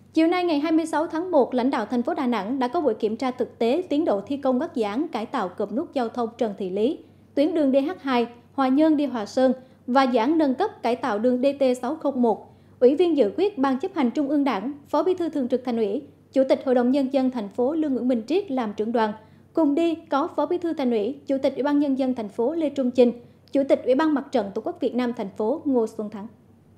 Chiều nay ngày 26 tháng 1, lãnh đạo thành phố Đà Nẵng đã có buổi kiểm tra thực tế tiến độ thi công các dự án cải tạo cụm nút giao thông Trần Thị Lý, tuyến đường DH2, Hòa Nhơn đi Hòa Sơn và dự án nâng cấp cải tạo đường DT601. Ủy viên dự khuyết Ban chấp hành Trung ương Đảng, Phó Bí thư Thường trực Thành ủy, Chủ tịch Hội đồng Nhân dân thành phố Lương Nguyễn Minh Triết làm trưởng đoàn. Cùng đi có Phó Bí thư Thành ủy, Chủ tịch Ủy ban Nhân dân thành phố Lê Trung Chinh, Chủ tịch Ủy ban Mặt trận Tổ quốc Việt Nam thành phố Ngô Xuân Thắng.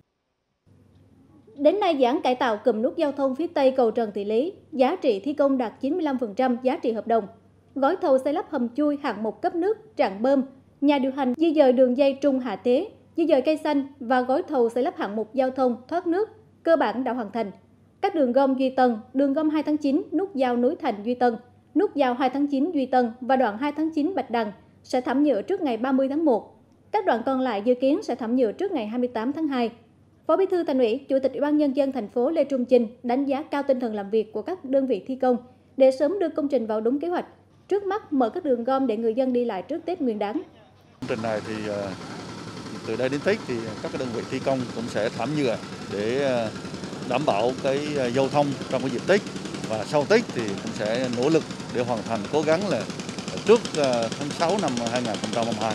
Đến nay, dự án cải tạo cụm nút giao thông phía Tây cầu Trần Thị Lý, giá trị thi công đạt 95% giá trị hợp đồng. Gói thầu xây lắp hầm chui hạng mục cấp nước, trạm bơm, nhà điều hành di dời đường dây trung hạ thế, di dời cây xanh và gói thầu xây lắp hạng mục giao thông thoát nước cơ bản đã hoàn thành. Các đường gom Duy Tân, đường gom 2 tháng 9, nút giao Núi Thành Duy Tân, nút giao 2 tháng 9 Duy Tân và đoạn 2 tháng 9 Bạch Đằng sẽ thảm nhựa trước ngày 30 tháng 1. Các đoạn còn lại dự kiến sẽ thảm nhựa trước ngày 28 tháng 2. Phó Bí thư Thành ủy, Chủ tịch Ủy ban Nhân dân thành phố Lê Trung Chinh đánh giá cao tinh thần làm việc của các đơn vị thi công để sớm đưa công trình vào đúng kế hoạch. Trước mắt mở các đường gom để người dân đi lại trước Tết Nguyên đán. Công trình này thì từ đây đến Tết thì các đơn vị thi công cũng sẽ thảm nhựa để đảm bảo cái giao thông trong cái dịp Tết, và sau Tết thì cũng sẽ nỗ lực để hoàn thành, cố gắng là trước tháng 6 năm 2022.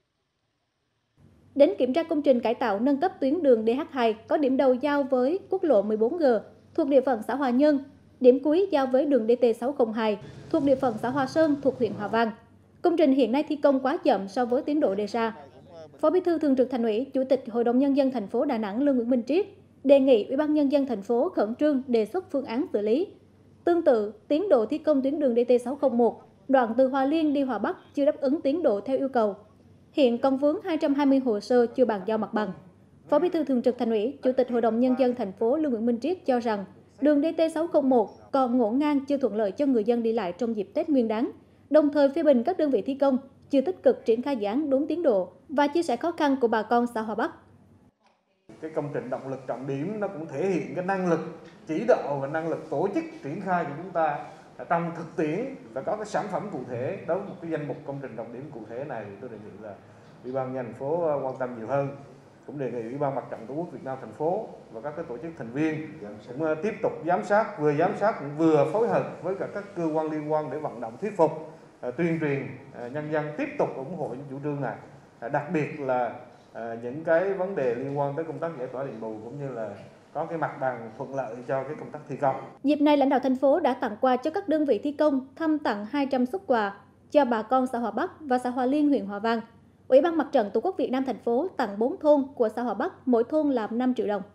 Đến kiểm tra công trình cải tạo nâng cấp tuyến đường DH2 có điểm đầu giao với quốc lộ 14G thuộc địa phận xã Hòa Nhơn, điểm cuối giao với đường DT602 thuộc địa phận xã Hòa Sơn thuộc huyện Hòa Vang. Công trình hiện nay thi công quá chậm so với tiến độ đề ra. Phó Bí thư Thường trực Thành ủy, Chủ tịch Hội đồng Nhân dân thành phố Đà Nẵng Lương Nguyễn Minh Triết đề nghị Ủy ban Nhân dân thành phố khẩn trương đề xuất phương án xử lý. Tương tự, tiến độ thi công tuyến đường DT601 đoạn từ Hòa Liên đi Hòa Bắc chưa đáp ứng tiến độ theo yêu cầu. Hiện còn vướng 220 hồ sơ chưa bàn giao mặt bằng. Phó Bí thư Thường trực Thành ủy, Chủ tịch Hội đồng Nhân dân thành phố Lương Nguyễn Minh Triết cho rằng đường DT601 còn ngổn ngang, chưa thuận lợi cho người dân đi lại trong dịp Tết Nguyên đán. Đồng thời phê bình các đơn vị thi công chưa tích cực triển khai dự án đúng tiến độ và chia sẻ khó khăn của bà con xã Hòa Bắc. Cái công trình động lực trọng điểm nó cũng thể hiện cái năng lực chỉ đạo và năng lực tổ chức triển khai của chúng ta. Trong thực tiễn phải có cái sản phẩm cụ thể. Đối với một cái danh mục công trình trọng điểm cụ thể này, tôi đề nghị là Ủy ban nhân dân thành phố quan tâm nhiều hơn. Cũng đề nghị Ủy ban Mặt trận Tổ quốc Việt Nam thành phố và các cái tổ chức thành viên cũng tiếp tục giám sát cũng vừa phối hợp với các cơ quan liên quan để vận động thuyết phục, tuyên truyền nhân dân tiếp tục ủng hộ những chủ trương này. Đặc biệt là những cái vấn đề liên quan tới công tác giải tỏa đền bù cũng như là có cái mặt bằng thuận lợi cho cái công tác thi công. Dịp này, lãnh đạo thành phố đã tặng quà cho các đơn vị thi công, thăm tặng 200 suất quà cho bà con xã Hòa Bắc và xã Hòa Liên, huyện Hòa Vang. Ủy ban Mặt trận Tổ quốc Việt Nam thành phố tặng 4 thôn của xã Hòa Bắc, mỗi thôn là 5 triệu đồng.